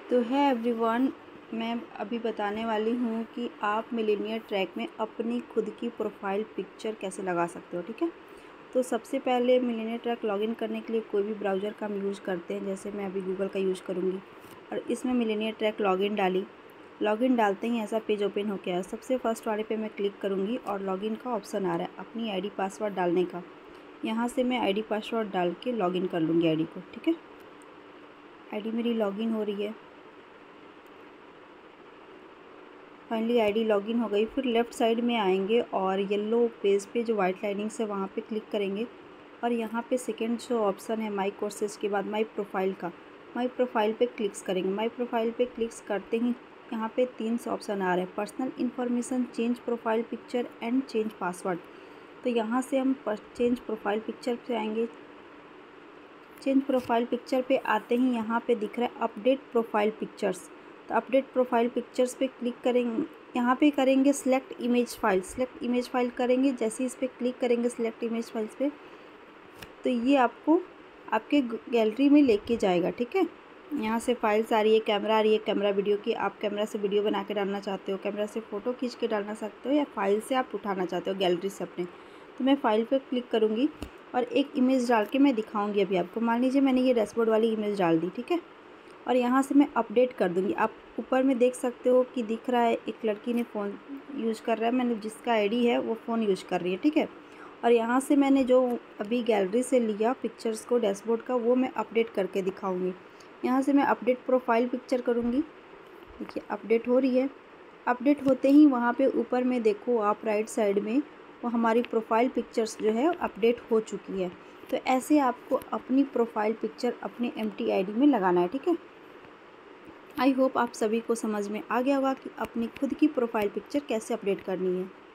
तो है एवरीवन, मैं अभी बताने वाली हूँ कि आप मिलेनियर ट्रैक में अपनी खुद की प्रोफाइल पिक्चर कैसे लगा सकते हो। ठीक है, तो सबसे पहले मिलेनियर ट्रैक लॉगिन करने के लिए कोई भी ब्राउज़र का हम यूज़ करते हैं। जैसे मैं अभी गूगल का यूज़ करूँगी और इसमें मिलेनियर ट्रैक लॉगिन डाली। लॉगिन डालते ही ऐसा पेज ओपन हो गया है। सबसे फर्स्ट वाले पे मैं क्लिक करूँगी और लॉगिन का ऑप्शन आ रहा है अपनी आईडी पासवर्ड डालने का। यहाँ से मैं आईडी पासवर्ड डाल के लॉगिन कर लूँगी आईडी को। ठीक है, आईडी मेरी लॉगिन हो रही है। फाइनली आईडी लॉगिन हो गई। फिर लेफ़्ट साइड में आएंगे और येलो पेज पे जो वाइट लाइनिंग्स है वहाँ पे क्लिक करेंगे और यहाँ पे सेकंड जो ऑप्शन है माई कोर्सेज के बाद माई प्रोफाइल का, माई प्रोफाइल पे क्लिक्स करेंगे। माई प्रोफाइल पे क्लिक्स करते ही यहाँ पे 3 से ऑप्शन आ रहे हैं, personal information, change profile picture and change password. तो यहाँ से हम चेंज प्रोफाइल पिक्चर पे आएंगे। चेंज प्रोफाइल पिक्चर पे आते ही यहाँ पे दिख रहा है अपडेट प्रोफाइल पिक्चर्स। तो अपडेट प्रोफाइल पिक्चर्स पे क्लिक करेंगे। यहाँ पे करेंगे select image file. Select image file करेंगे। जैसे इस पर क्लिक करेंगे सिलेक्ट इमेज फाइल्स पे, तो ये आपको आपके गैलरी में लेके जाएगा। ठीक है, यहाँ से फाइल्स आ रही है, कैमरा आ रही है, कैमरा वीडियो की। आप कैमरा से वीडियो बना के डालना चाहते हो, कैमरा से फ़ोटो खींच के डालना सकते हो, या फाइल से आप उठाना चाहते हो गैलरी से अपने। तो मैं फ़ाइल पर क्लिक करूँगी और एक इमेज डाल के मैं दिखाऊंगी अभी आपको। मान लीजिए मैंने ये डैशबोर्ड वाली इमेज डाल दी। ठीक है, और यहाँ से मैं अपडेट कर दूँगी। आप ऊपर में देख सकते हो कि दिख रहा है एक लड़की ने फ़ोन यूज़ कर रहा है, मैंने जिसका आईडी है वो फ़ोन यूज़ कर रही है। ठीक है, और यहाँ से मैंने जो अभी गैलरी से लिया पिक्चर्स को डैशबोर्ड का, वो मैं अपडेट करके दिखाऊँगी। यहाँ से मैं अपडेट प्रोफाइल पिक्चर करूँगी। देखिए अपडेट हो रही है। अपडेट होते ही वहाँ पे ऊपर में देखो आप राइट साइड में, वो हमारी प्रोफाइल पिक्चर्स जो है अपडेट हो चुकी है। तो ऐसे आपको अपनी प्रोफाइल पिक्चर अपने एम्प्टी आईडी में लगाना है। ठीक है, आई होप आप सभी को समझ में आ गया होगा कि अपनी खुद की प्रोफाइल पिक्चर कैसे अपडेट करनी है।